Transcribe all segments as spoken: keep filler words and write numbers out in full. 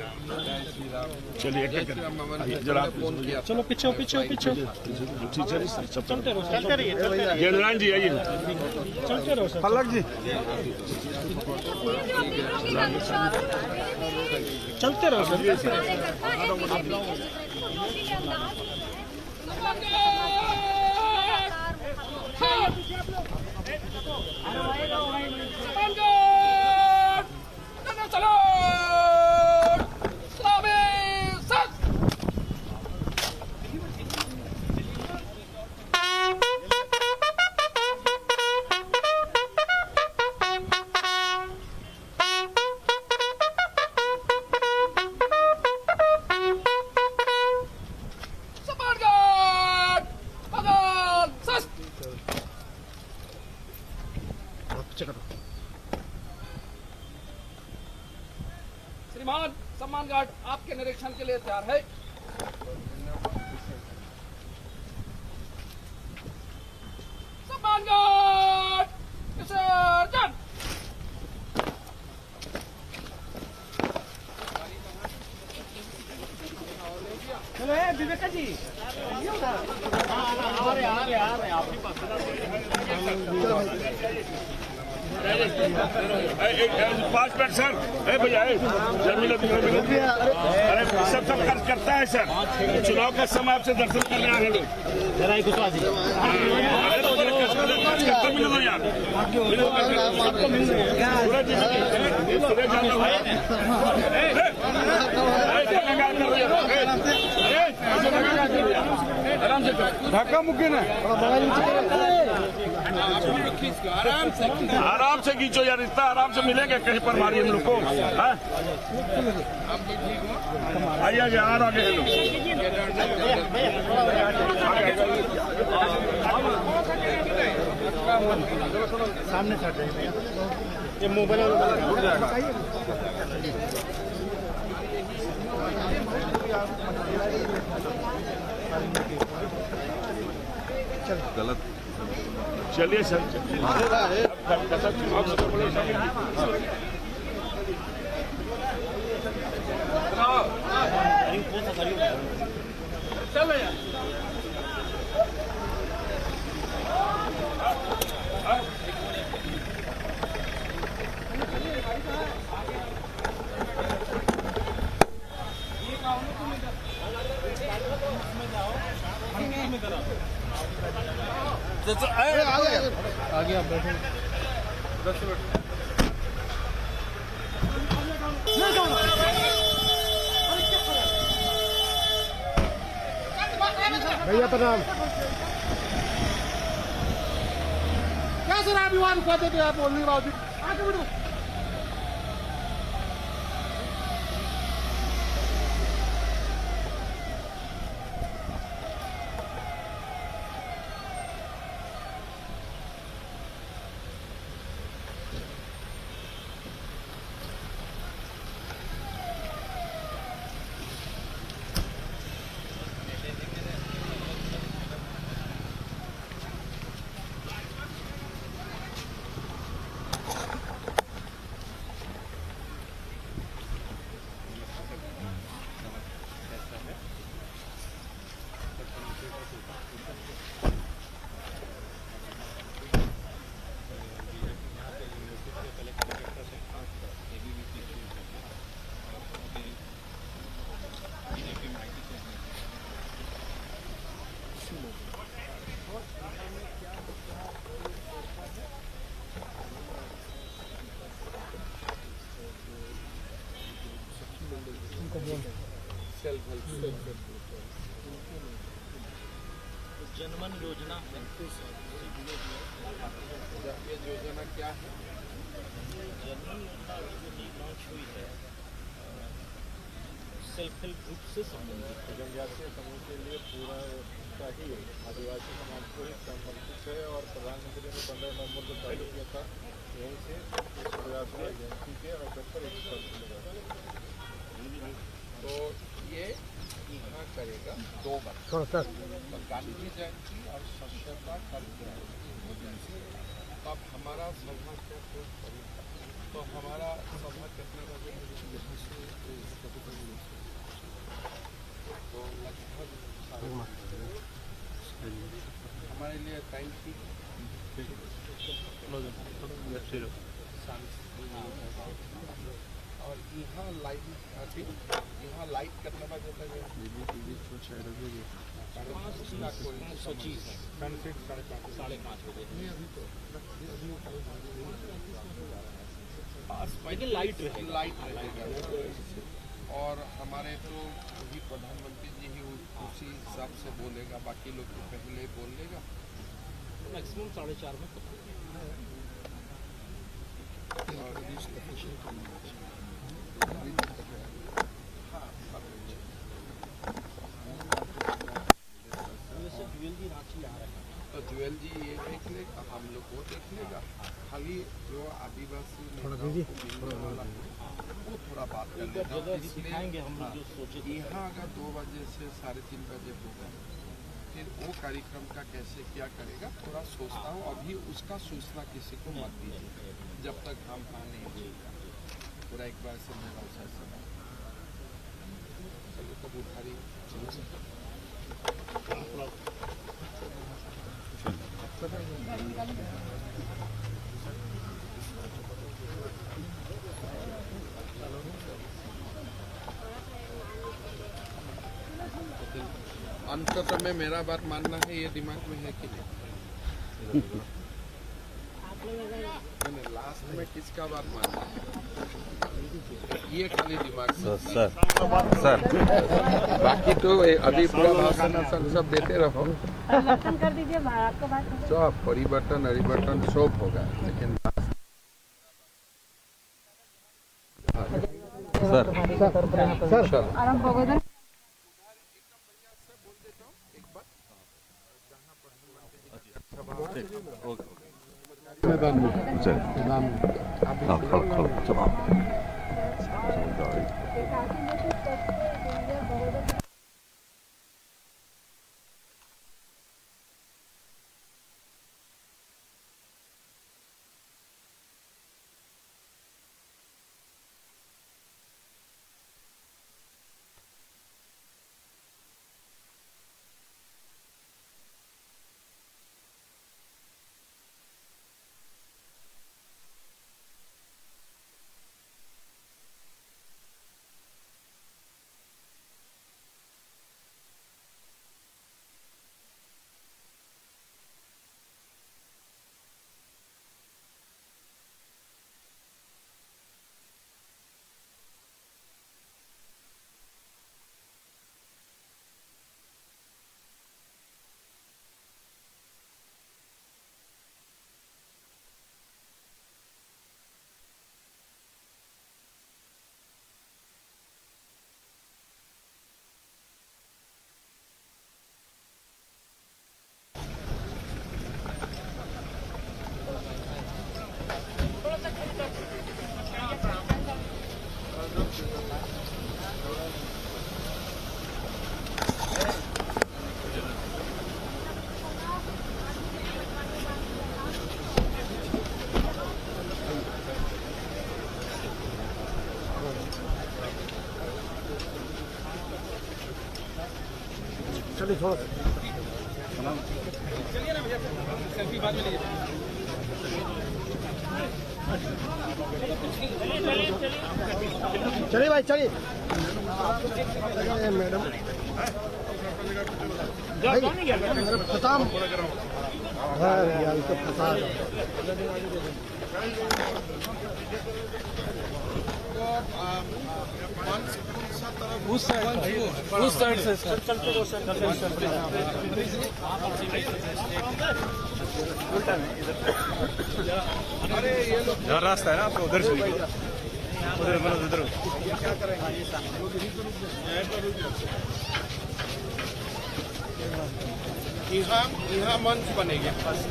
चलिए जरा चलो पीछे पीछे पीछे चलते रहो चलते रहिए जनरान जी आइए चलते रहो सर पलक जी चलते रहो सर श्रीमान सम्मान गार्ड आपके निरीक्षण के लिए तैयार है। सम्मान गार्ड विसर्जन। चलो ए विवेका जी आ रहे आ रहे आ रहे आपके पास पाँच मिनट सर भैया जमीन अरे सब सब खर्च करता है सर चुनाव का समय आपसे दर्शन करने आए लोग जरा घुसवा दीजिए मिलो दो यार धक्का मुक्की ना आराम से आराम से खींचो यार इतना आराम से मिलेंगे कहीं पर मारिए हम लोग को आइए आगे आ रहे हैं लोग सामने से ये मोबाइल उड़ जाएगा गलत चलिए सर चल आगे आप बैठे दस मिनट भैया प्रणाम। क्या सर आप विवाद कहते थे आप बोलने के बावजूद आगे बढ़ो। जनमन योजना ये योजना क्या है? जनमन योजना जो लॉन्च हुई है सेल्फ हेल्प ग्रुप से संबंधित जनजातीय समूह के लिए पूरा का ही आदिवासी समाज को ही समर्पित है और प्रधानमंत्री ने पंद्रह नवंबर को चालू किया था। यहीं से प्रयासों एजेंसी के अवसर पर एक तो ये यहाँ करेगा दो बार गांधी जी जयंती और स्वच्छता कार्यक्रम। अब हमारा सभा क्या तो हमारा सभा कितने बजे टाइम थी और यहाँ लाइट अभी यहाँ लाइट करने बाद होता है साढ़े पाँच बजे लेकिन लाइट लाइट रहेगा और हमारे तो वही प्रधानमंत्री जी ही उसी हिसाब से बोलेगा, बाकी लोग तो पहले ही बोल लेगा। मैक्सिमम साढ़े चार में तो ज्वेल जी ये देख लेगा, हम लोग वो देख लेगा, खाली जो आदिवासी वाला वो थोड़ा बात कर लेगा। दिखाएंगे हम लोग जो सोचे यहाँ अगर दो बजे से साढ़े तीन बजे होगा, फिर वो कार्यक्रम का कैसे क्या करेगा थोड़ा सोचता हूँ। अभी उसका सूचना किसी को मत दीजिए जब तक हम हाँ नहीं होगा। पूरा एक बार से मेरा फैसला चलो तो बुखारी अंततः में मेरा बात मानना है, ये दिमाग में है कि नहीं? मैंने लास्ट में किसका बात मानना है ये खाली दिमाग में सर सर बाकी तो अभी पूरा भाषण सब देते रहो, परिवर्तन कर दीजिए आपका बात सब परिवर्तन परिवर्तन सब होगा, लेकिन सर सर आरंभ होगा। मैदान में मैदान में हाँ खड़ो खड़ो चलो चलिए थोड़ा चलिए ना भैया सेल्फी बाद में लीजिए। चलिए भाई चलिए मैडम खत्म यार तो फंसा उस साइड उस साइड से चलते रहो सर अरे ये लोग जहाँ रास्ता है ना आपको उधर से उधर मतलब उधर क्या करेंगे? यहाँ यहाँ मंच बनेगा।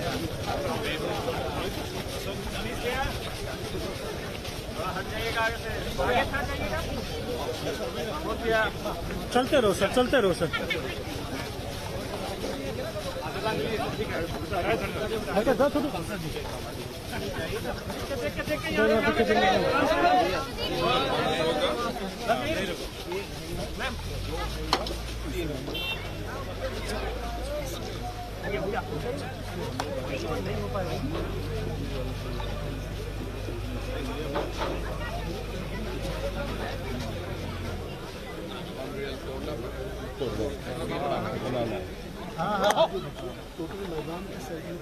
चलते रहो सर चलते रहो सर मैम हाँ हाँ टोटल मैदान के साइड में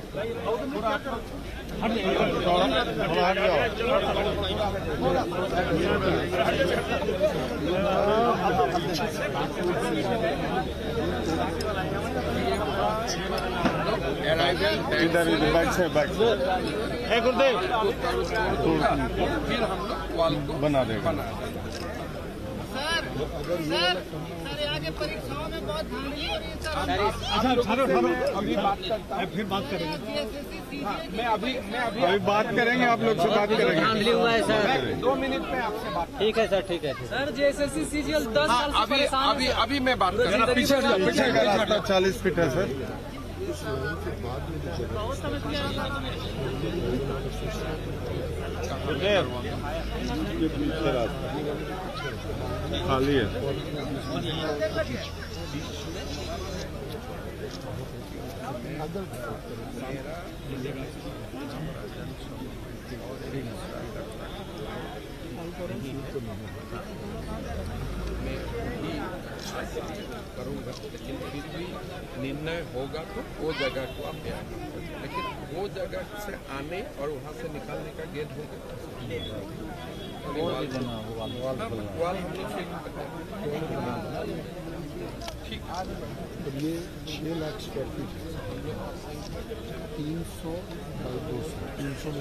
इधर इधर बैक से बैक से गुरुदेव फिर हम लोग वॉल को बना देगा। सर सर सर आगे परीक्षाओं में बहुत धांधली हो रही है सर। अभी बात करता है, फिर बात करेंगे। मैं अभी मैं अभी अभी बात करेंगे, आप लोग से बात करेंगे। धांधली हुआ है सर। दो मिनट में आपसे बात। ठीक है सर, ठीक है सर। जेएसएससी सीजीएल दस साल से अभी परेशान अभी अभी मैं बात करूँगा। पीछे पीछे का रास्ता चालीस फीट है सर। ये पीछे रास्ता खाली है। करूँगा, लेकिन फिर भी निर्णय होगा तो वो जगह को आप तैयार करें। लेकिन वो जगह से आने और वहाँ से निकालने का गेट होगा। वाल हम लोग ठीक। ये छः लाख स्क्वायर फीट तीन सौ दो सौ तीन सौ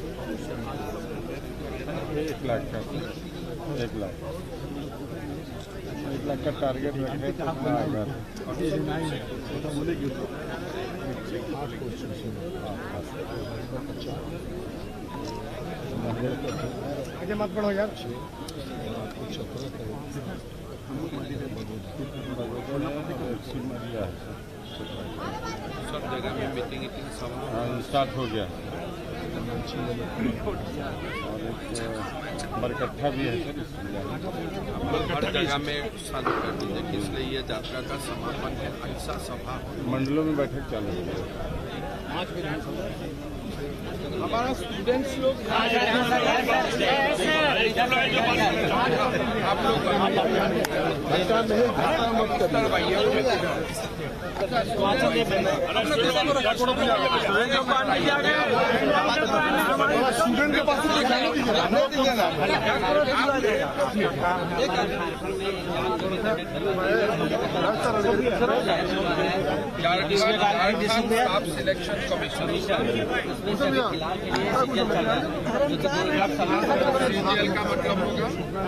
एक लाख का एक लाख एक लाख का टारगेट रखे तो आएगा। आगे मत बढ़ो यार। सब जगह में मीटिंग मीटिंग सब स्टार्ट हो गया और एक बरकट्ठा भी है सर। हर जगह में चालू कर दीजिए, इसलिए ये यात्रा का समापन है। ऐसा सभा मंडलों में बैठक चालू हो गई। हमारा स्टूडेंट्स लोग आप लोग स्टूडेंट के पास सिलेक्शन कमीशन का मतलब होगा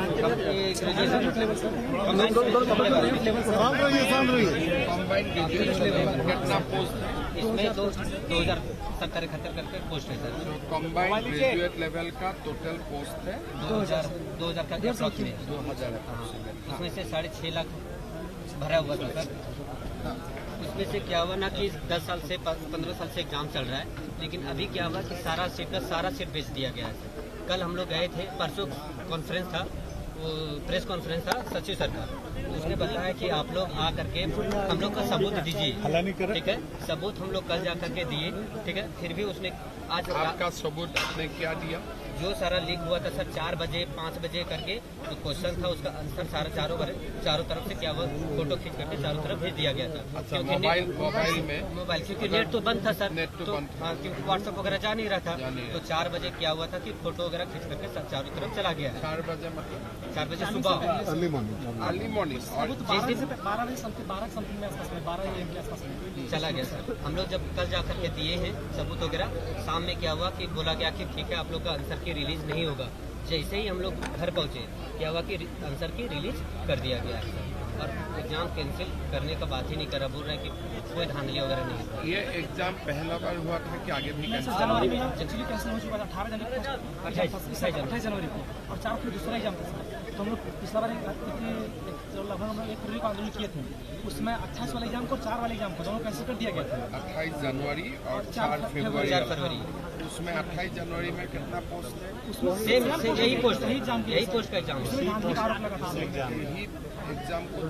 कॉम्बाइंड कितना पोस्ट है इसमें दो दो हजार सत्तर इकहत्तर करके पोस्ट है सर। कॉम्बाइंड ग्रेजुएट लेवल का टोटल पोस्ट है दो हजार दो हजार का अप्रोक्सीमेट दो हजार उसमें से साढ़े छः लाख भरा हुआ था सर। उसमें से क्या हुआ ना कि दस साल से पंद्रह साल से एग्जाम चल रहा है, लेकिन अभी क्या हुआ कि सारा सीट का सारा सीट बेच दिया गया है सर। कल हम लोग गए थे, परसों कॉन्फ्रेंस था, वो प्रेस कॉन्फ्रेंस था सचिव सर का, उसने बताया कि आप लोग आ करके हम लोग का सबूत दीजिए। ठीक है, सबूत हम लोग कल जा करके दिए। ठीक है, फिर भी उसने आज आपका सबूत आपने क्या दिया? जो सारा लीक हुआ था सर, चार बजे पाँच बजे करके जो क्वेश्चन था उसका आंसर सारा चारों चारों तरफ से क्या हुआ, फोटो खींच करके चारों तरफ भेज दिया गया था। अच्छा, मोबाइल मोबाइल में मोबाइल क्योंकि नेट तो बंद था सर, नेट तो तो बंद था। हाँ, क्योंकि व्हाट्सएप वगैरह जा नहीं रहा था। तो चार बजे क्या हुआ था कि फोटो वगैरह खींच करके सब चारों तरफ चला गया है। चार बजे मतलब चार बजे सुबह अर्ली मॉर्निंग अर्ली मॉर्निंग और जिस दिन बारह बजे समथिंग बारह समथिंग में आसपास में बारह एम के आसपास में चला गया सर। हम लोग जब कल जा करके दिए हैं सबूत वगैरह, शाम में क्या हुआ कि बोला गया कि ठीक है आप लोग का आंसर की रिलीज नहीं होगा। जैसे ही हम लोग घर पहुंचे क्या हुआ कि आंसर की रिलीज कर दिया गया है सर, और एग्जाम कैंसिल करने का बात ही नहीं करा, बोल रहे हैं कि कोई धांधली वगैरह नहीं है। ये एग्जाम पहला बार हुआ था कि आगे भी कैंसिल? जनवरी में एक्चुअली कैंसिल हो चुका था, अठारह जनवरी अट्ठाईस जनवरी को, और चार को दूसरा एग्जाम था। तो हम लोग पिछला बार लगभग हम लोग एक फरवरी को आंदोलन किए थे, उसमें अट्ठाईस वाले एग्जाम को चार वाले एग्जाम को दोनों कैंसिल कर दिया गया था। अट्ठाईस जनवरी और चार फरवरी चार फरवरी उसमें अट्ठाईस जनवरी में कितना पोस्ट है? सेम यही पोस्ट है, यही पोस्ट का एग्जाम है। यही एग्जाम को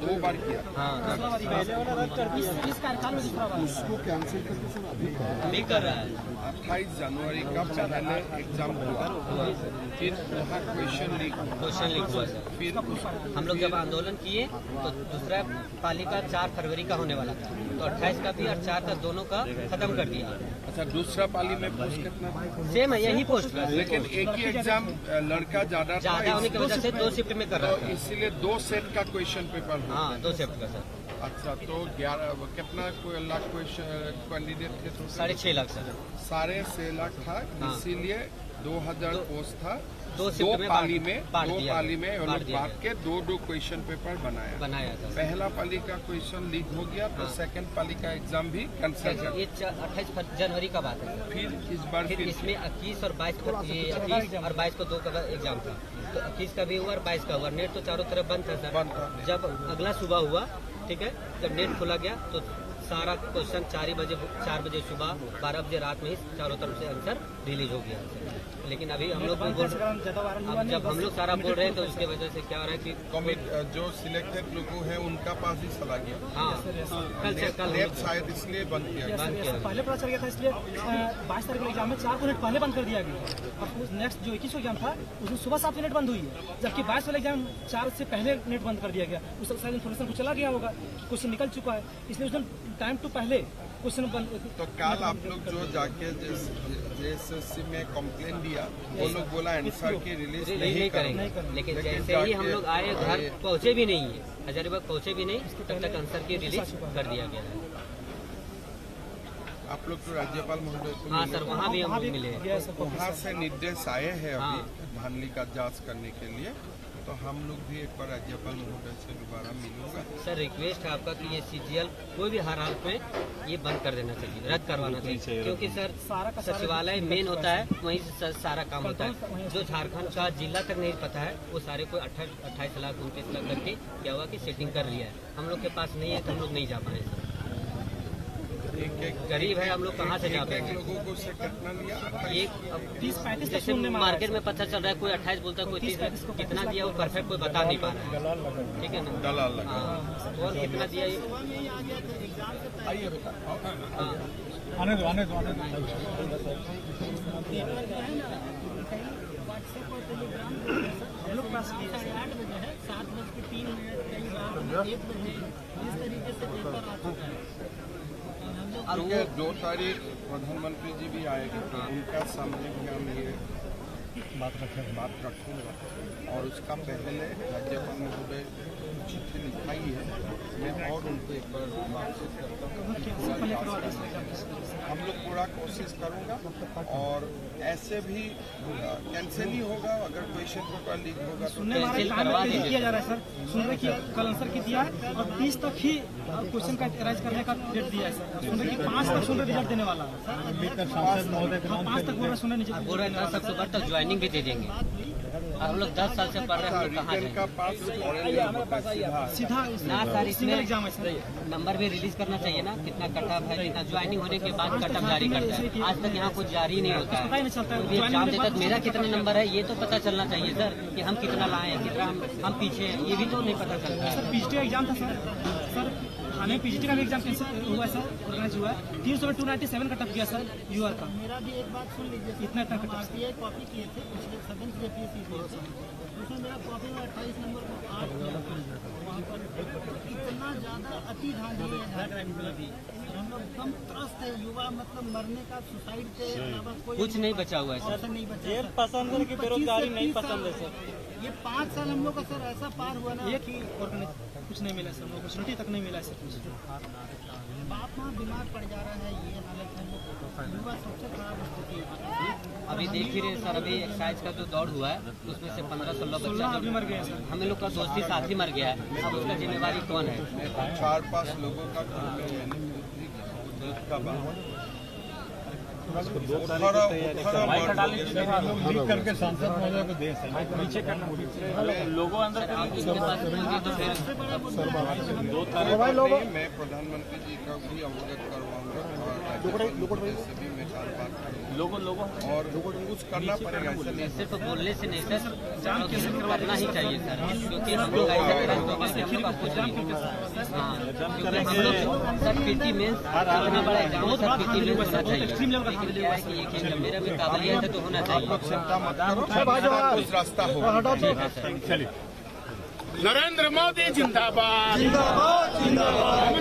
दो बार किया। हाँ दूसरा बार पहले वाला रद्द कर दिया इस कार्यकाल में दूसरा बार उसको कैंसिल करके सर अभी अभी कर रहा है। अट्ठाईस जनवरी का पहले एग्जाम हुआ, फिर वहाँ क्वेश्चन लीक क्वेश्चन लीक हुआ सर। फिर हम लोग जब आंदोलन किए तो दूसरा पाली का चार फरवरी का होने वाला था, तो अट्ठाईस का भी और चार का दोनों का खत्म कर दिया। अच्छा, दूसरा पाली में पोस्ट कितना? सेम है, यही पोस्ट है, लेकिन एक ही एग्जाम लड़का ज्यादा ज्यादा होने की वजह से दो शिफ्ट में कर रहा तो था। इसीलिए दो सेट का क्वेश्चन पेपर हुआ। हाँ दो शिफ्ट का सर। अच्छा, तो ग्यारह कितना लाख क्वेश्चन कैंडिडेट थे? तो साढ़े छह लाख सर। साढ़े छह लाख था, हाँ। इसीलिए दो हजार पोस्ट था। दो दो शिफ्ट में पाली बांट- में बांट दो दिया पाली गया, में ये बांट लोग दिया बांट के दो दो क्वेश्चन पेपर बनाया बनाया था सर। पहला पाली का क्वेश्चन लीक हो गया तो हाँ। सेकंड पाली का एग्जाम भी कैंसिल कर ये अट्ठाईस जनवरी का बात है सर। फिर इस बार फिर फिर इसमें इक्कीस और बाईस को ये इक्कीस और बाईस को दो का एग्जाम था, तो इक्कीस का भी हुआ और बाईस का हुआ। नेट तो चारों तरफ बंद था सर। बंद था। जब अगला सुबह हुआ, ठीक है, जब नेट खोला गया तो सारा क्वेश्चन चार ही बजे चार बजे सुबह बारह बजे रात में ही चारों तरफ से आंसर रिलीज हो गया। लेकिन अभी हम लोग बोल अब जब हम लोग सारा बोल रहे हैं तो उसके वजह से क्या हो रहा है कि कमिट जो सिलेक्टेड लोगों हैं उनका पास ही चला गया। हाँ कल से कल नेट शायद इसलिए बंद किया गया। बंद किया। पहले पता चल गया था, इसलिए बाईस तारीख को एग्जाम में चार मिनट पहले बंद कर दिया गया। और उस नेक्स्ट जो इक्कीस एग्जाम था उसमें सुबह सात मिनट बंद हुई है, जबकि बाईस वाला एग्जाम चार से पहले नेट बंद कर दिया गया। उस शायद इन्फॉर्मेशन को चला गया होगा, क्वेश्चन निकल चुका है, इसलिए उस दिन टाइम टू पहले क्वेश्चन बंद। तो कल आप लोग जो जाके जेएसएससी में कंप्लेन दिया, वो लोग बोला आंसर की रिलीज नहीं, नहीं नहीं करेंगे, करेंगे। लेकिन लेकिन जैसे ही हम जाके- लोग आए, घर पहुंचे भी नहीं है, हजारीबाग पहुंचे भी नहीं, तब तक आंसर की रिलीज कर दिया गया है। आप लोग तो राज्यपाल महोदय को हाँ मिले। सर, वहाँ भी हम लोग मिले। वहाँ से निर्देश आए हैं अभी हाँ। धानली का जांच करने के लिए, तो हम लोग भी एक बार राज्यपाल महोदय से दोबारा मिलूंगा। सर रिक्वेस्ट है आपका कि ये सीजीएल कोई भी हर हालत में ये बंद कर देना चाहिए, रद्द करवाना चाहिए, क्योंकि सर सचिवालय मेन होता है, वहीं से सारा काम होता है। जो झारखंड का जिला तक नहीं पता है, वो सारे को अट्ठाईस लाख उनतीस लाख करके क्या हुआ कि सेटिंग कर लिया है। हम लोग के पास नहीं है तो हम लोग नहीं जा पाए सर। एक एक गरीब है हम लोग, कहाँ से जा एक पाएंगे। लोगों को से कितना लिया? एक तीस पैंतीस तक जैसे सुनने में आ रहा है मार्केट में पता चल रहा है, कोई अट्ठाईस बोलता है, कोई तीस, कितना दिया वो परफेक्ट कोई बता नहीं पा रहा है, ठीक है ना। दलाल लगा। हाँ, और कितना दिया ये आइए बेटा। आने दो आने दो आने दो हम लोग पास किए साढ़े आठ बजे है, सात बज के तीन मिनट कई बार एक बजे इस तरीके से पेपर आ चुका है। क्योंकि दो तारीख प्रधानमंत्री जी भी आएंगे, उनका सामने भी हम ये बात रखें बात रखूँगा, और उसका पहले राज्यपाल महोदय चिट्ठी लिखाई है, मैं और उनको एक बार बातचीत करता हूँ। हम लोग पूरा कोशिश करूँगा, और ऐसे भी कैंसिल ही होगा अगर क्वेश्चन पेपर लीक होगा तो। सुनने में आ रहा है टाइम तेजी किया जा रहा है सर। सुन रहे कि कल आंसर की दिया है और तीस तक ही क्वेश्चन का राइज करने का डेट दिया है सर। सुन रहे कि पाँच तक सुन रहे रिजल्ट देने वाला है। सांसद महोदय के नाम पाँच तक बोल रहे सुन रहे बोल रहे दस अक्टूबर तक ज्वाइनिंग भी दे देंगे। और हम लोग दस साल से पढ़ रहे हैं, हम लोग कहाँ रिटर्न का जाएंगे। पास सीधा ना सर, सिंगल एग्जाम है सर। इसमें नंबर भी रिलीज करना चाहिए ना, कितना कटअप है, कितना ज्वाइनिंग होने के बाद कटअप जारी करता है। आज तक यहाँ कुछ जारी नहीं होता है। पता ही नहीं चलता है। कोई भी एग्जाम देता है तो मेरा कितना नंबर है ये तो पता चलना चाहिए सर, कि हम कितना लाए हैं, कितना हम, हम पीछे हैं, ये भी तो नहीं पता चलता है। सर पीजीटी का एग्जाम था सर। सर हमें पीजीटी का भी एग्जाम कैंसिल हुआ है सर, ऑर्गेनाइज हुआ है। तीन सौ में टू नाइन्टी सेवन कटअप किया सर यूआर का। मेरा भी एक बात सुन लीजिए, इतना इतना कटअप आरटीआई कॉपी किए थे पिछले सदन से उसमें मेरा कॉपी में अट्ठाईस नंबर को आठ किया था। वहाँ पर इतना ज़्यादा अति धांधली है झारखंड में भी, हम लोग एकदम त्रस्त है। युवा मतलब मरने का, सुसाइड के अलावा कोई कुछ नहीं बचा हुआ है सर। ऑप्शन नहीं बचा। जेल पसंद है कि बेरोजगारी नहीं पसंद है सर। ये पाँच साल हम लोग का सर ऐसा पार हुआ ना एक ही ऑर्गेनाइज कुछ नहीं मिला सर, अपॉर्चुनिटी तक नहीं मिला सर कुछ। बाप माँ बीमार पड़ जा रहा है, ये हालत है। युवा सबसे खराब स्थिति है। अभी देख ही रहे सर, अभी एक्साइज का जो दौड़ हुआ है उसमें से पंद्रह सोलह सोलह बच्चा आदमी मर गए हैं सर। हम लोग का दोस्ती साथी मर गया है, अब उसका जिम्मेवारी कौन है। चार पांच लोगों का घर में यानी दूध का बात लीक करके सांसद महोदय को दे नीचे करना लोगों अंदर दो तारीख को मैं प्रधानमंत्री जी का भी अवगत करवाऊंगा से भी मैं बात लोगों लोगों और कुछ करना पड़ेगा। सिर्फ बोलने से नहीं सर, करना ही चाहिए सर, क्योंकि हम लोग ऐसे करें तो हम लोग आपको हाँ सर पीटी में इतना बड़ा एग्जाम सर पीटी में होना चाहिए, लेकिन मेरा भी काबिलियत है तो होना चाहिए। कुछ रास्ता हो। चलिए नरेंद्र मोदी जिंदाबाद जिंदाबाद जिंदाबाद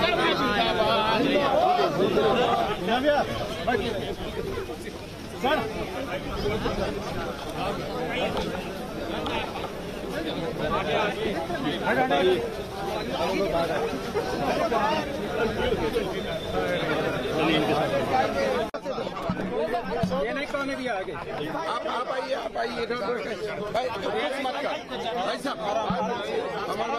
सर ये नहीं करने दिया आगे। आप आप आइए आप आइए इधर भाई रेस मत कर भाई साहब हमारा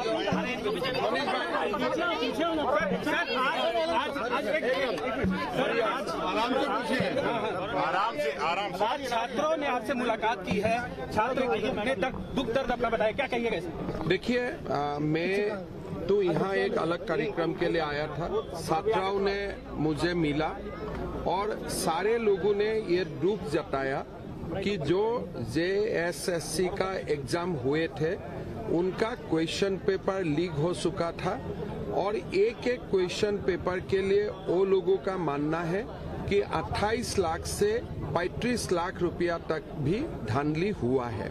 आराम से पूछिए आराम से आराम से। आज छात्रों ने आपसे मुलाकात की है, छात्रों ने दुख दर्द अपना बताया, क्या कहिएगा? देखिए मैं तो यहाँ एक अलग कार्यक्रम के लिए आया था। छात्राओं ने मुझे मिला और सारे लोगों ने ये दुख जताया कि जो जे एस एस सी का एग्जाम हुए थे उनका क्वेश्चन पेपर लीक हो चुका था और एक एक क्वेश्चन पेपर के लिए वो लोगों का मानना है कि अट्ठाईस लाख से पैंतीस लाख रुपया तक भी धांधली हुआ है।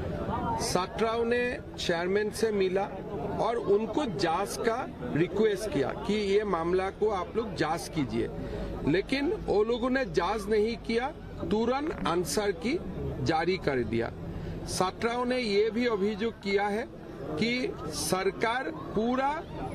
छात्राओं ने चेयरमैन से मिला और उनको जांच का रिक्वेस्ट किया कि ये मामला को आप लोग जांच कीजिए, लेकिन वो लोगों ने जांच नहीं किया, तुरंत आंसर की जारी कर दिया। छात्राओं ने ये भी अभियोग किया है कि सरकार पूरा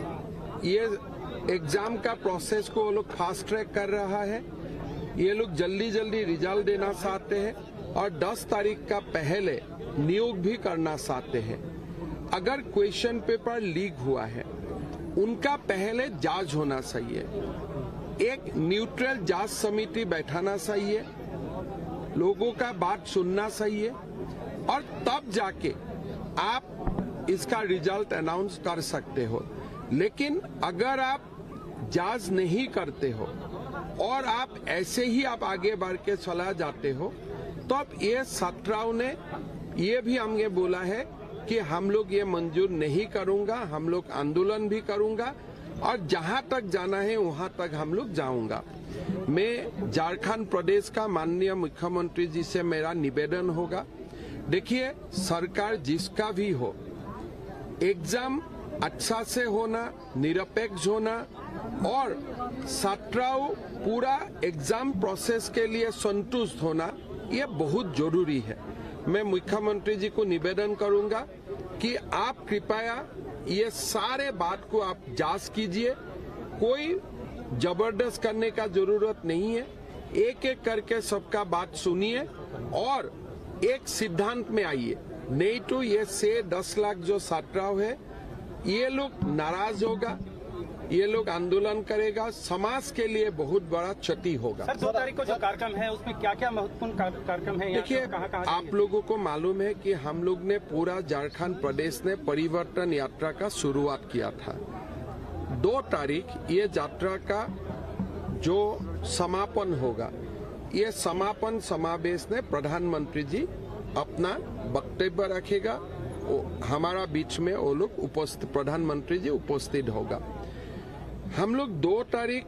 ये एग्जाम का प्रोसेस को वो लोग फास्ट ट्रैक कर रहा है, ये लोग जल्दी जल्दी रिजल्ट देना चाहते हैं और दस तारीख का पहले नियोग भी करना चाहते हैं। अगर क्वेश्चन पेपर लीक हुआ है उनका पहले जांच होना चाहिए, एक न्यूट्रल जांच समिति बैठाना चाहिए, लोगों का बात सुनना चाहिए और तब जाके आप इसका रिजल्ट अनाउंस कर सकते हो। लेकिन अगर आप जांच नहीं करते हो और आप ऐसे ही आप आगे बढ़ के चला जाते हो तो अब ये छात्राओं ने ये भी हमें बोला है कि हम लोग ये मंजूर नहीं करूंगा, हम लोग आंदोलन भी करूंगा और जहां तक जाना है वहां तक हम लोग जाऊंगा। मैं झारखंड प्रदेश का माननीय मुख्यमंत्री जी से मेरा निवेदन होगा, देखिए सरकार जिसका भी हो एग्जाम अच्छा से होना, निरपेक्ष होना और छात्राओं पूरा एग्जाम प्रोसेस के लिए संतुष्ट होना ये बहुत जरूरी है। मैं मुख्यमंत्री जी को निवेदन करूंगा कि आप कृपया ये सारे बात को आप जांच कीजिए, कोई जबरदस्त करने का जरूरत नहीं है, एक एक करके सबका बात सुनिए और एक सिद्धांत में आइए, नहीं तो ये से दस लाख जो छात्राओं है ये लोग नाराज होगा, ये लोग आंदोलन करेगा, समाज के लिए बहुत बड़ा क्षति होगा। सर दो तारीख को जो कार्यक्रम है उसमें क्या क्या महत्वपूर्ण कार्यक्रम है? देखिए आप लोगों को मालूम है कि हम लोग ने पूरा झारखंड प्रदेश ने परिवर्तन यात्रा का शुरुआत किया था। दो तारीख ये यात्रा का जो समापन होगा, ये समापन समावेश में प्रधानमंत्री जी अपना वक्तव्य रखेगा, हमारा बीच में वो लोग उपस्थित प्रधानमंत्री जी उपस्थित होगा। हम लोग दो तारीख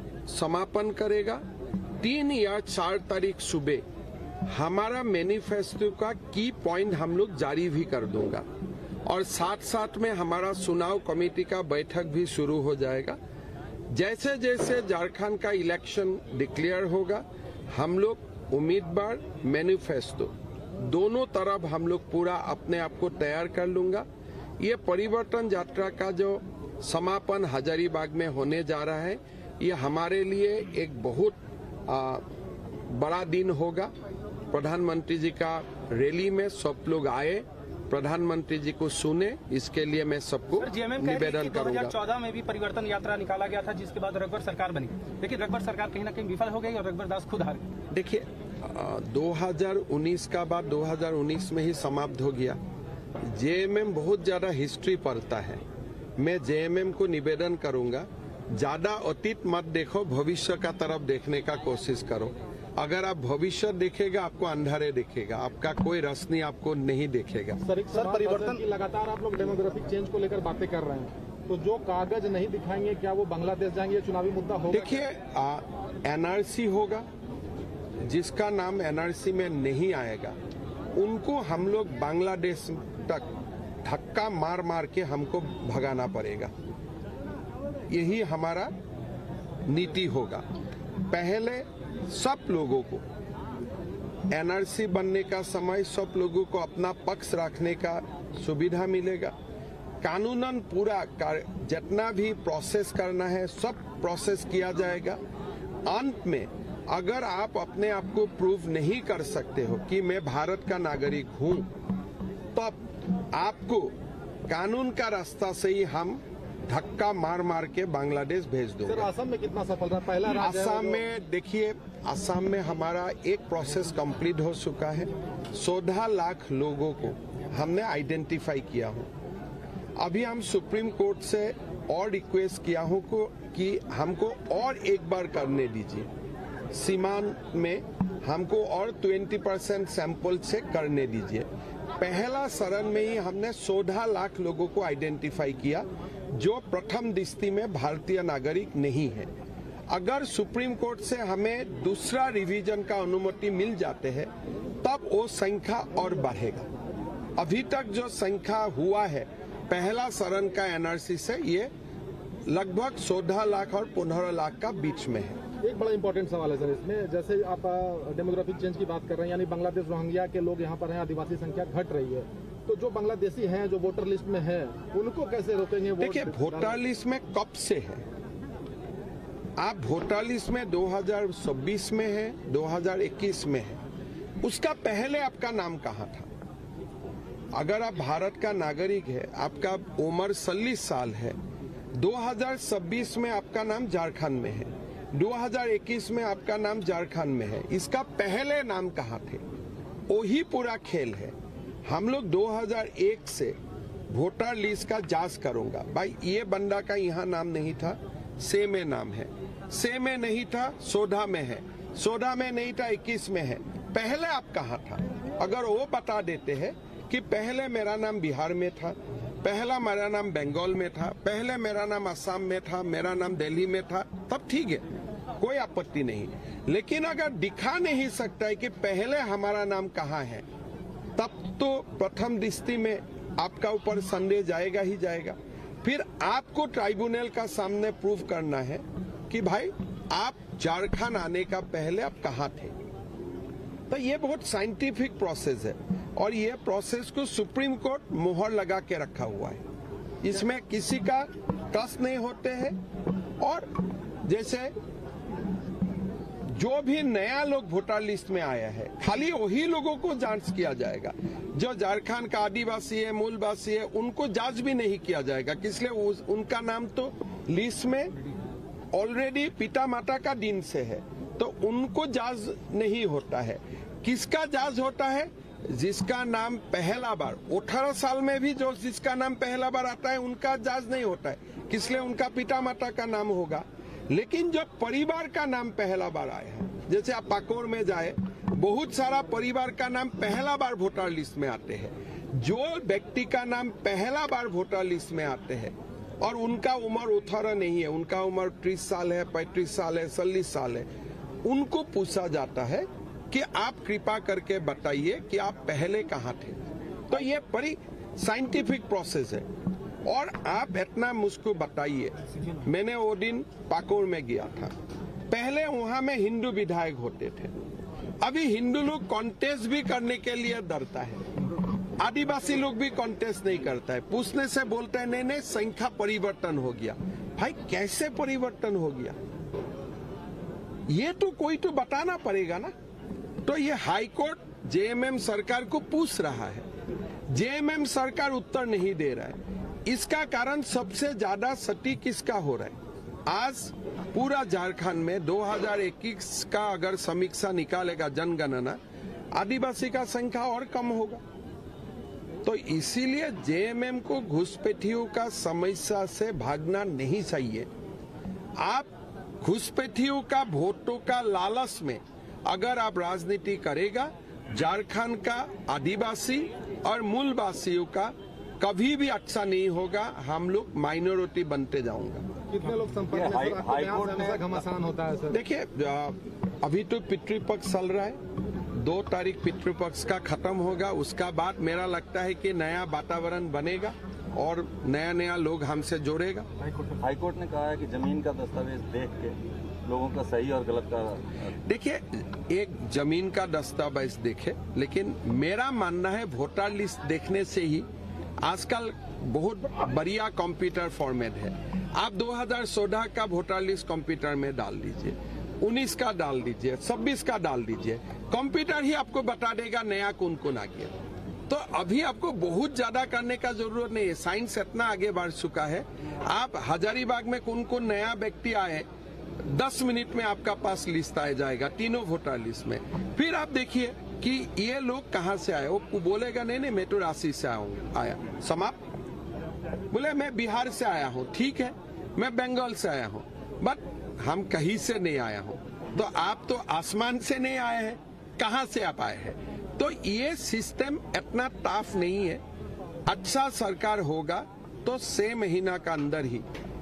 समापन करेगा, तीन या चार तारीख सुबह हमारा मैनिफेस्टो का की पॉइंट हम लोग जारी भी कर दूंगा और साथ साथ में हमारा चुनाव कमेटी का बैठक भी शुरू हो जाएगा। जैसे जैसे झारखंड का इलेक्शन डिक्लेयर होगा हम लोग उम्मीदवार मैनिफेस्टो दोनों तरफ हम लोग पूरा अपने आप को तैयार कर लूंगा। ये परिवर्तन यात्रा का जो समापन हजारीबाग में होने जा रहा है ये हमारे लिए एक बहुत आ, बड़ा दिन होगा। प्रधानमंत्री जी का रैली में सब लोग आए प्रधानमंत्री जी को सुने, इसके लिए मैं सबको निवेदन करूंगा। दो हज़ार चौदह में भी परिवर्तन यात्रा निकाला गया था, जिसके बाद रघुवर सरकार बनी, लेकिन रघुवर सरकार कहीं ना कहीं विफल हो गई और रघुवर दास खुद हार गए। देखिए, दो हज़ार उन्नीस का बाद दो हज़ार उन्नीस में ही समाप्त हो गया। जेएमएम बहुत ज्यादा हिस्ट्री पढ़ता है। मैं जेएमएम को निवेदन करूंगा, ज्यादा अतीत मत देखो, भविष्य का तरफ देखने का कोशिश करो। अगर आप भविष्य देखेगा, आपको अंधारे देखेगा, आपका कोई रोशनी आपको नहीं देखेगा। सर, सर परिवर्तन की लगातार आप लोग डेमोग्राफिक चेंज को लेकर बातें कर रहे हैं, तो जो कागज नहीं दिखाएंगे क्या वो बांग्लादेश जाएंगे? चुनावी मुद्दा होगा? देखिए, एनआरसी होगा, जिसका नाम एनआरसी में नहीं आएगा उनको हम लोग बांग्लादेश तक धक्का मार मार के हमको भगाना पड़ेगा। यही हमारा नीति होगा। पहले सब लोगों को एनआरसी बनने का समय सब लोगों को अपना पक्ष रखने का सुविधा मिलेगा। कानूनन पूरा जितना भी प्रोसेस करना है सब प्रोसेस किया जाएगा। अंत में अगर आप अपने आप को प्रूव नहीं कर सकते हो कि मैं भारत का नागरिक हूं, तब आपको कानून का रास्ता से ही हम धक्का मार मार के बांग्लादेश भेज दो। सर, असम में कितना सफल रहा पहला राज्य? असम में देखिए, असम में हमारा एक प्रोसेस कंप्लीट हो चुका है। चौदह लाख लोगों को हमने आइडेंटिफाई किया हूं। अभी हम सुप्रीम कोर्ट से और रिक्वेस्ट किया हूं को कि हमको और एक बार करने दीजिए। सीमांत में हमको और बीस परसेंट सैंपल से करने दीजिए। पहला चरण में ही हमने चौदह लाख लोगों को आइडेंटिफाई किया जो प्रथम दृष्टि में भारतीय नागरिक नहीं है। अगर सुप्रीम कोर्ट से हमें दूसरा रिवीजन का अनुमति मिल जाते हैं तब वो संख्या और बढ़ेगा। अभी तक जो संख्या हुआ है पहला चरण का एनआरसी से, ये लगभग चौदह लाख और पंद्रह लाख का बीच में है। एक बड़ा इंपॉर्टेंट सवाल है सर इसमें, जैसे आप डेमोग्राफिक चेंज की बात कर रहे हैं, यानी बांग्लादेश रोहिंग्या के लोग यहाँ पर हैं, आदिवासी संख्या घट रही है, तो जो बांग्लादेशी हैं जो वोटर लिस्ट में हैं उनको कैसे रोकेंगे? देखिए, वोटर लिस्ट में कब से है? आप वोटर लिस्ट में दो हज़ार छब्बीस में है, दो हज़ार इक्कीस में है, उसका पहले आपका नाम कहाँ था? अगर आप भारत का नागरिक है, आपका उम्र चालीस साल है, दो हज़ार छब्बीस में आपका नाम झारखंड में है, दो हज़ार इक्कीस में आपका नाम झारखंड में है, इसका पहले नाम कहाँ थे? वही पूरा खेल है। हम लोग दो हज़ार एक से वोटर लिस्ट का जांच करूंगा। भाई, ये बंदा का यहाँ नाम नहीं था, से में नाम है, से में नहीं था, सोधा में है, सोधा में नहीं था, इक्कीस में है, पहले आप कहाँ था? अगर वो बता देते हैं कि पहले मेरा नाम बिहार में था, पहला मेरा नाम बंगाल में था, पहले मेरा नाम असम में था, मेरा नाम दिल्ली में था, तब ठीक है, कोई आपत्ति नहीं। लेकिन अगर दिखा नहीं सकता है कि पहले हमारा नाम कहाँ है, तब तो प्रथम दृष्टि में आपका ऊपर संदेह जाएगा ही जाएगा। फिर आपको ट्राइब्यूनल का सामने प्रूव करना है कि भाई आप झारखंड आने का पहले आप कहाँ थे। तो ये बहुत साइंटिफिक प्रोसेस है और ये प्रोसेस को सुप्रीम कोर्ट मुहर लगा के रखा हुआ है। इसमें किसी का ट्रस्ट नहीं होते हैं। और जैसे जो भी नया लोग वोटर लिस्ट में आया है, खाली वही लोगों को जांच किया जाएगा। जो झारखंड का आदिवासी है, मूलवासी है, उनको जांच भी नहीं किया जाएगा। इसलिए उनका नाम तो लिस्ट में ऑलरेडी पिता माता का दिन से है, तो उनको जांच नहीं होता है। किसका जांच होता है? जिसका नाम पहला बार, अठारह साल में भी जो जिसका नाम पहला बार आता है उनका जांच नहीं होता है, इसलिए उनका पिता माता का नाम होगा। लेकिन जब परिवार का नाम पहला बार आया है, जैसे आप पाकोर में जाए, बहुत सारा परिवार का नाम पहला बार वोटर लिस्ट में आते हैं। जो व्यक्ति का नाम पहला बार वोटर लिस्ट में आते हैं और उनका उम्र अठारह नहीं है, उनका उम्र तीस साल है, पैंतीस साल है, चालीस साल है, उनको पूछा जाता है कि आप कृपा करके बताइए कि आप पहले कहाँ थे। तो ये बड़ी साइंटिफिक प्रोसेस है। और आप इतना मुझको बताइए, मैंने वो दिन पाकोर में गया था, पहले वहां में हिंदू विधायक होते थे, अभी हिंदू लोग कॉन्टेस्ट भी करने के लिए डरता है, आदिवासी लोग भी कॉन्टेस्ट नहीं करता है, पूछने से बोलते हैं नहीं नहीं संख्या परिवर्तन हो गया। भाई कैसे परिवर्तन हो गया, ये तो कोई तो बताना पड़ेगा ना। तो ये हाईकोर्ट जेएमएम सरकार को पूछ रहा है, जेएमएम सरकार उत्तर नहीं दे रहा है। इसका कारण सबसे ज्यादा सटीक किसका हो रहा है? आज पूरा झारखंड में दो हज़ार इक्कीस का अगर समीक्षा निकालेगा जनगणना, आदिवासी का संख्या और कम होगा। तो इसीलिए जेएमएम को घुसपैठियों का समस्या से भागना नहीं चाहिए। आप घुसपैठियों का वोटों का लालच में अगर आप राजनीति करेगा, झारखंड का आदिवासी और मूलवासियों का कभी भी अच्छा नहीं होगा। हम लोग माइनॉरिटी बनते जाऊंगा। कितने लोग संपर्क में सर, आपको बयान से हमेशा घमासान होता है सर? देखिए, अभी तो पितृपक्ष चल रहा है, दो तारीख पितृपक्ष का खत्म होगा। उसका बाद मेरा लगता है कि नया वातावरण बनेगा और नया नया लोग हमसे जोड़ेगा। हाईकोर्ट ने कहा है कि जमीन का दस्तावेज देख के लोगों का सही और गलत का, देखिए, एक जमीन का दस्तावेज देखे, लेकिन मेरा मानना है वोटर लिस्ट देखने से ही आजकल बहुत बढ़िया कंप्यूटर फॉर्मेट है। आप दो हज़ार चौदह का वोटर लिस्ट कंप्यूटर में डाल दीजिए, उन्नीस का डाल दीजिए, छब्बीस का डाल दीजिए, कंप्यूटर ही आपको बता देगा नया कौन कौन आ गया। तो अभी आपको बहुत ज्यादा करने का जरूरत नहीं है। साइंस इतना आगे बढ़ चुका है। आप हजारीबाग में कौन कौन नया व्यक्ति आए, दस मिनट में आपका पास लिस्ट आ जाएगा, तीनों वोटर लिस्ट में। फिर आप देखिए कि ये लोग कहाँ से आए। वो बोलेगा नहीं नहीं मैं तो रांची से आया, समाप्त। बोले मैं बिहार से आया हूँ, ठीक है, मैं बंगाल से आया हूँ, बट हम कहीं से नहीं आया हूँ। तो आप तो आसमान से नहीं आए हैं, कहाँ से आप आए हैं? तो ये सिस्टम इतना टफ नहीं है। अच्छा सरकार होगा तो छह महीना का अंदर ही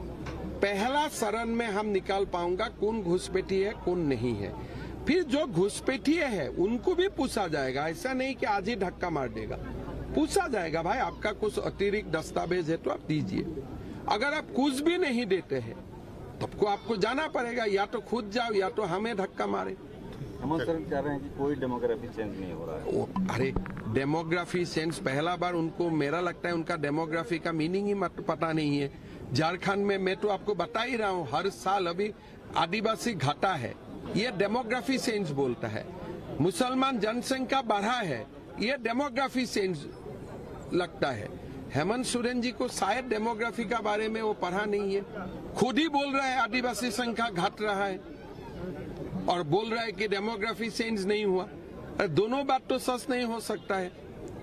पहला चरण में हम निकाल पाऊंगा कौन घुसपैठी है कौन नहीं है। फिर जो घुसपैठिए है उनको भी पूछा जाएगा। ऐसा नहीं कि आज ही धक्का मार देगा, पूछा जाएगा भाई आपका कुछ अतिरिक्त दस्तावेज है तो आप दीजिए। अगर आप कुछ भी नहीं देते हैं तब को आपको जाना पड़ेगा, या तो खुद जाओ या तो हमें धक्का मारे। हम सर कह रहे हैं कि कोई डेमोग्राफी चेंज नहीं हो रहा है। ओ, अरे डेमोग्राफी चेंज, पहला बार उनको, मेरा लगता है उनका डेमोग्राफी का मीनिंग ही मत पता नहीं है। झारखंड में मैं तो आपको बता ही रहा हूँ, हर साल अभी आदिवासी घटा है, ये डेमोग्राफी चेंज बोलता है। मुसलमान जनसंख्या बढ़ा है, ये डेमोग्राफी चेंज लगता है। हेमंत सोरेन जी को शायद डेमोग्राफी का बारे में वो पढ़ा नहीं है। खुद ही बोल रहा है आदिवासी संख्या घट रहा है और बोल रहा है कि डेमोग्राफी चेंज नहीं हुआ। दोनों बात तो सच नहीं हो सकता है।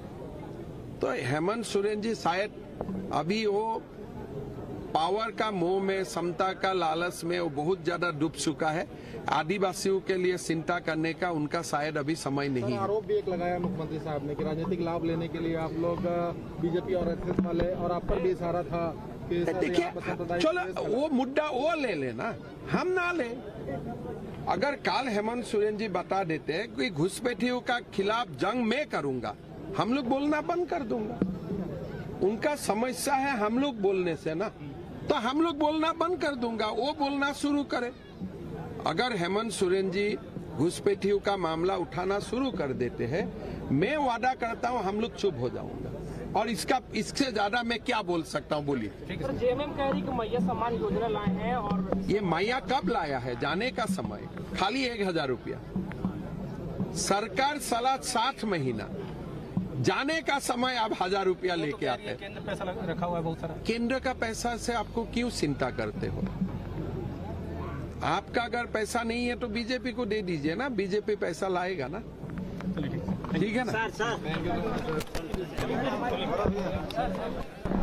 तो हेमंत सोरेन जी शायद अभी वो पावर का मोह में, समता का लालच में वो बहुत ज्यादा डूब चुका है। आदिवासियों के लिए चिंता करने का उनका शायद अभी समय नहीं है। आरोप भी एक लगाया मुख्यमंत्री साहब ने कि राजनीतिक लाभ लेने के लिए आप लोग बीजेपी और एसएस वाले, और आप पर भी इशारा था कि देखिए, चलो वो मुद्दा वो ले लेना, हम ना ले। अगर काल हेमंत सोरेन जी बता देते हैं कि घुसपैठियों का खिलाफ जंग मैं करूंगा, हम लोग बोलना बंद कर दूंगा। उनका समस्या है हम लोग बोलने से ना, तो हम लोग बोलना बंद कर दूंगा, वो बोलना शुरू करे। अगर हेमंत सोरेन जी घुसपैठियों का मामला उठाना शुरू कर देते हैं, मैं वादा करता हूं हम लोग चुप हो जाऊंगा। और इसका इससे ज्यादा मैं क्या बोल सकता हूं, बोलिए। जेएमएम कह रही कि मैया सम्मान योजना लाए हैं, और ये मैया कब लाया है? जाने का समय खाली एक हजार रुपया, सरकार साला सात महीना, जाने का समय आप हजार रुपया लेके आते हैं। केंद्र पैसा रखा हुआ है बहुत सारा। केंद्र का पैसा से आपको क्यों चिंता करते हो? आपका अगर पैसा नहीं है तो बीजेपी को दे दीजिए ना, बीजेपी पैसा लाएगा ना। ठीक है ना? Sir sir